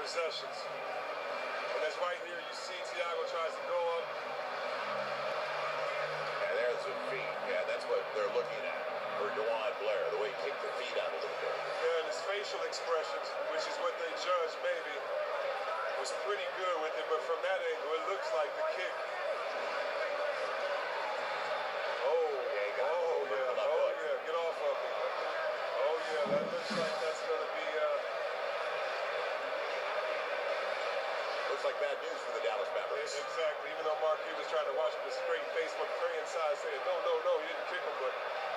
possessions. And that's right here. You see Thiago tries to go up. Yeah, there's the feet. Yeah, that's what they're looking at for DeJuan Blair, the way he kicked the feet out a little bit. Yeah, and his facial expressions, which is what they judge maybe, was pretty good with it. But from that angle, it looks like the kick. Get off of me. Oh, yeah, that looks like that's going to be... Looks like bad news for the Dallas Mavericks. Exactly. Even though Marquis was trying to watch with a straight face, but Curry inside saying, no, he didn't kick him, but